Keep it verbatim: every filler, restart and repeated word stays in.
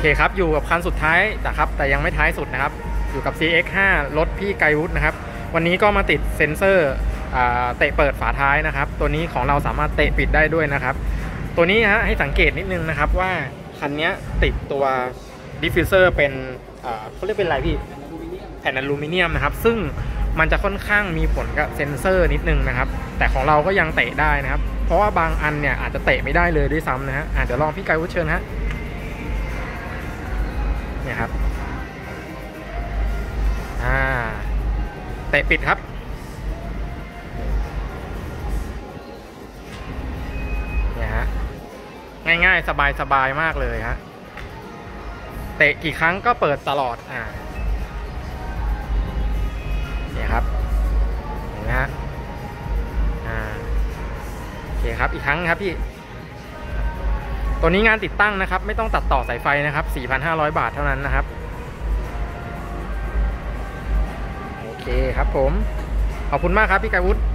ครับอยู่กับคันสุดท้ายนะครับแต่ยังไม่ท้ายสุดนะครับอยู่กับ ซี เอ็กซ์ ห้า รถพี่ไกรวุฒินะครับวันนี้ก็มาติดเซ็นเซอร์เตะเปิดฝาท้ายนะครับตัวนี้ของเราสามารถเตะปิดได้ด้วยนะครับตัวนี้ฮะให้สังเกตนิดนึงนะครับว่าคันนี้ติดตัวดิฟฟิวเซอร์เป็นเขาเรียกเป็นอะไรพี่แผ่นอลูมิเนียมนะครับซึ่งมันจะค่อนข้างมีผลกับเซ็นเซอร์นิดนึงนะครับแต่ของเราก็ยังเตะได้นะครับเพราะว่าบางอันเนี่ยอาจจะเตะไม่ได้เลยด้วยซ้ำนะฮะเดี๋ยวลองพี่ไกรวุฒิเชิญฮะเนี่ยครับอ่าเตะปิดครับเนี่ยฮะง่ายๆสบายๆมากเลยฮะเตะกี่ครั้งก็เปิดตลอดอ่าเนี่ยครับเห็นไหมฮะอ่าโอเคครับอีกครั้งครับพี่ตัวนี้งานติดตั้งนะครับไม่ต้องตัดต่อสายไฟนะครับ สี่พันห้าร้อย บาทเท่านั้นนะครับโอเคครับผมขอบคุณมากครับพี่ไกรวุฒิ